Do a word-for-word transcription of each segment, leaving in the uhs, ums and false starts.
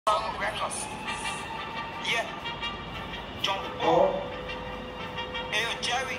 Records. Yeah. John Paul. Hey, yo, Jerry.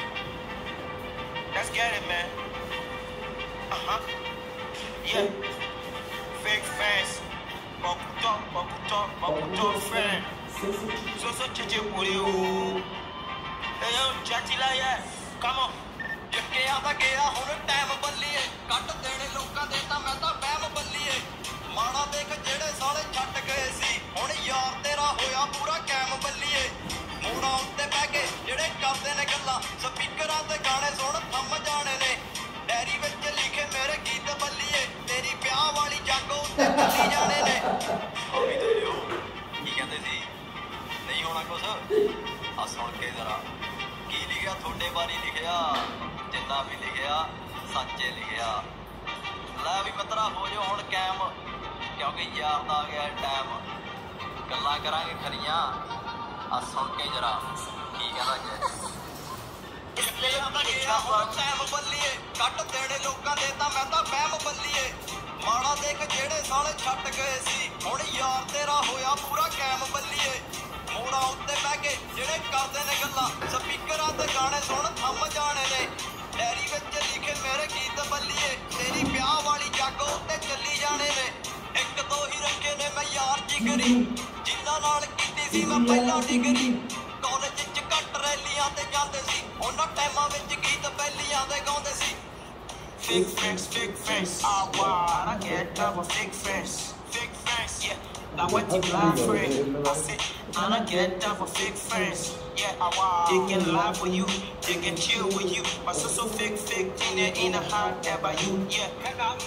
Let's get it, man. Uh-huh. Yeah. Fake fans. Bakuto, Bakuto, Bakuto fan. So, so, chichi, puri, ooh. Hey, yo, Chatila, yeah. Come on. ਜਿੱਕੇ ਆਦਾ ਗਿਆ ਹੁਣ time ਬੱਲੀਏ ਕੱਟ ਦੇਣੇ ਲੋਕਾਂ ਦੇ ਤਾਂ ਮੈਂ ਤਾਂ ਬਹਿਮ ਬੱਲੀਏ ਮਾਣਾ ਦੇਖ ਜਿਹੜੇ ਸਾਲੇ ਛੱਡ ਗਏ ਸੀ ਹੁਣ ਯਾਰ ਤੇਰਾ ਹੋਇਆ ਪੂਰਾ ਕੈਮ ਬੱਲੀਏ ਮੂਣਾ ਉੱਤੇ ਬਹਿ ਕੇ ਜਿਹੜੇ ਕਰਦੇ ਨੇ ਗੱਲਾਂ ਸਪੀਕਰਾਂ ਤੇ ਗਾਣੇ ਸੁਣ ਥੰਮ ਜਾਣੇ ਨੇ ਡੈਰੀ ਵਿੱਚ ਲਿਖੇ ਮੇਰੇ ਗੀਤ ਬੱਲੀਏ ਤੇਰੀ ਵਿਆਹ ਵਾਲੀ ਜਾਗੋ ਉੱਤੇ ਚੱਲੀ ਜਾਣੇ ਨੇ ਉਹ ਵੀ ਤੇ ਲਿਓ ਕੀ ਕਹਿੰਦੇ ਸੀ ਨਹੀਂ ਹੋਣਾ ਕੁਛ ਆ ਸੁਣ ਕੇ ਜ਼ਰਾ ਕੀ ਲਿਖਿਆ ਤੁਹਾਡੇ ਬਾਰੇ ਲਿਖਿਆ ਜਿੰਨਾ ਵੀ ਲਿਖਿਆ ਸੱਚੇ ਲਿਖਿਆ ਲੈ ਵੀ ਮਿੱਤਰਾ ਹੋ ਜਾਓ ਹੁਣ ਕੈਮ ਕਿਉਂਕਿ ਯਾਰ ਦਾ ਆ ਗਿਆ ਟਾਈਮ ਗੱਲਾਂ ਕਰਾਂਗੇ ਖਰੀਆਂ ਆ ਸੁਣ ਕੇ ਜਰਾ ਕੀ ਕਹਿੰਦਾ ਜੇ ਜਿੱਕੇ ਆਦਾ ਗਿਆ ਹੁਣ ਟਾਈਮ ਬੱਲੀਏ ਕੱਟ ਦੇਣੇ ਲੋਕਾਂ ਦੇ ਤਾਂ ਮੈਂ ਤਾਂ ਵਹਿਮ ਬੱਲੀਏ ਮਾਣਾ ਦੇਖ ਜਿਹੜੇ ਸਾਲੇ ਛੱਡ ਗਏ ਸੀ ਹੁਣ ਯਾਰ ਤੇਰਾ ਹੋਇਆ ਪੂਰਾ ਕੈਮ ਬੱਲੀਏ ਮੋੜਾ ਉੱਤੇ ਬਹਿ ਕੇ ਜਿਹੜੇ ਕਰਦੇ ਨੇ ਗੱਲਾਂ ਸਪੀਕਰਾਂ ਤੇ ਗਾਣੇ ਸੁਣ ਥੰਮ ਜਾਣੇ ਨੇ ਡੈਰੀ ਵਿੱਚ ਲਿਖੇ ਮੇਰੇ ਗੀਤ ਬੱਲੀਏ ਤੇਰੀ ਵਿਆਹ ਵਾਲੀ ਜਾਗੋ ਉੱਤੇ ਚੱਲੀ ਜਾਣੇ ਨੇ ਇੱਕ ਦੋ ਹੀ ਰੱਖੇ ਨੇ ਮੈਂ ਯਾਰ ਜਿਗਰੀ ਜਿਨ੍ਹਾਂ ਨਾਲ ਕੀਤੀ ਸੀ ਮੈਂ ਪਹਿਲਾਂ ਡਿਗਰੀ ਕਾਲਜ ਚ ਘੱਟ ਰੈਲੀਆਂ ਤੇ ਜਾਂਦੇ ਸੀ ਉਹਨਾਂ ਟਾਈਮਾਂ ਵਿੱਚ ਗੀਤ ਪਹਿਲੀਆਂ ਦੇ ਗਾਉਂਦੇ ਸੀ Fake friends, fake friends. Ah, wow. I get up with fake friends. Fake friends, yeah. Now what you blind friend? I said, I don't get up with fake friends. Yeah, ah, wow. They can lie for you, they can chill with you. But so so fake, fake thing that ain't a hot air by you. Yeah.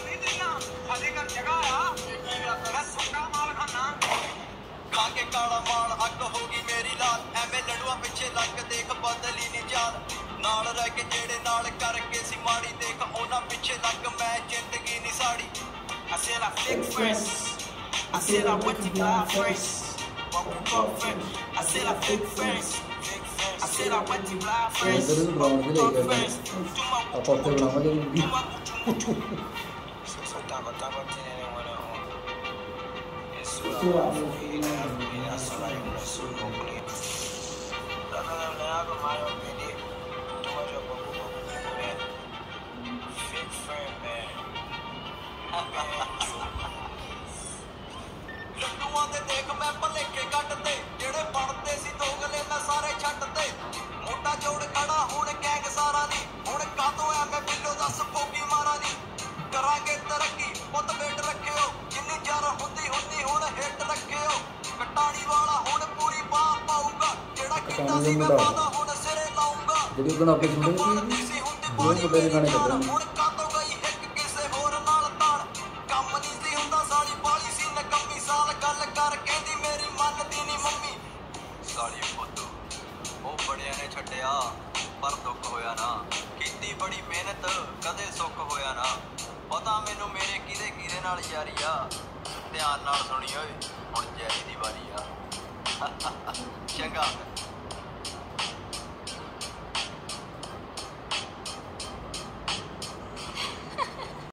ਖਾ ਕੇ ਕਾਲਾ ਮਾਲ ਅੱਗ ਹੋ ਗਈ ਮੇਰੀ ਲਾਲ ਐਵੇਂ ਲੜੂਆ ਪਿੱਛੇ ਲੱਗ ਦੇਖ ਬਦਲੀ ਨੀ ਜਾਨ ਨਾਲ ਰਹਿ ਕੇ ਜਿਹੜੇ ਨਾਲ ਕਰਕੇ ਸੀ ਮਾੜੀ ਦੇਖ ਉਹਨਾਂ ਪਿੱਛੇ ਲੱਗ ਮੈਂ ਜ਼ਿੰਦਗੀ ਨੀ sari I said I fake friends. I said I went to blind friends. Walk with girlfriend. I said I fake friends. I said I went to blind friends. Walk with girlfriends. Do my Apa apa nama dia ni? do my mucho mucho. So so tava tava tendo wala ho. Isso é a sola de uma sua completa. Lá na na água maior pedi. Tu vai jogar com o né? Fake friend man. ਲੱਡੂਆਂ ਦੇ ਦੇਖ ਮੈਂ ਭਲੇਖੇ ਕੱਟਦੇ ਜਿਹੜੇ ਬਣਦੇ ਸੀ ਦੋਗਲੇ ਮੈਂ ਸਾਰੇ ਛੱਡਦੇ ਮੋਢਾ ਜੋੜ ਖੜਾ ਹੁਣ ਗੈਂਗ ਸਾਰਾ ਦੀ ਹੁਣ ਕਾਤੋਂ ਐ ਮੈਂ ਬਿੱਲੋ ਦੱਸ ਪੋਗੀ ਮਾਰਾ ਦੀ ਕਰਾਂਗੇ ਤਰੱਕੀ ਪੁੱਤ ਵੇਟ ਰੱਖਿਓ ਜਿੰਨੀ ਜਰ ਹੁੰਦੀ ਹੁੰਦੀ ਹੁਣ ਹਿੱਟ ਰੱਖਿਓ ਕਟਾਣੀ ਵਾਲਾ ਹੁਣ ਪੂਰੀ ਬਾਹ ਪਾਊਗਾ ਜਿਹੜਾ ਕੀਤਾ ਸੀ ਮੈਂ ਵਾਦਾ ਹੁਣ ਸਿਰੇ ਲਾਊਂਗਾ ਜਿਹੜੀ ਬਣਾ ਕੇ ਸੁਣਦੇ ਸੀ ਬਹੁਤ ਵੱਡੇ ਗਾਣੇ ਕੱਢਦੇ ਹੁਣ ਕਾਤੋਂ ਗਈ ਇੱਕ ਕਿਸੇ ਹੋਰ ਨਾਲ ਤਾਣ ਕੰਮ ਨਹੀਂ ਸੀ ਹੁੰਦਾ ਸਾਲੀ ਬਾਲੀ ਸੀ ਨਕੰਮੀ ਸਾਲ ਗੱਲ ਕਰ ਕਹਿੰਦੀ ਮੇਰੀ ਮੰਨਦੀ ਨੀ ਮੰਮੀ ਸਾਲੀ ਪੁੱਤ ਉਹ ਬੜਿਆਂ ਨੇ ਛੱਡਿਆ ਪਰ ਦੁੱਖ ਹੋਇਆ ਨਾ ਕੀਤੀ ਬੜੀ ਮਿਹਨਤ ਕਦੇ ਸੁੱਖ ਹੋਇਆ ਨਾ ਪਤਾ ਮੈਨੂੰ ਮੇਰੇ ਕਿਹਦੇ ਕਿਹਦੇ ਨਾਲ ਯਾਰੀ ਆ ਧਿਆਨ ਨਾਲ ਸੁਣੀ ਓਏ ਹੁਣ ਜੈਰੀ ਦੀ ਵਾਰੀ ਆ ਚੰਗਾ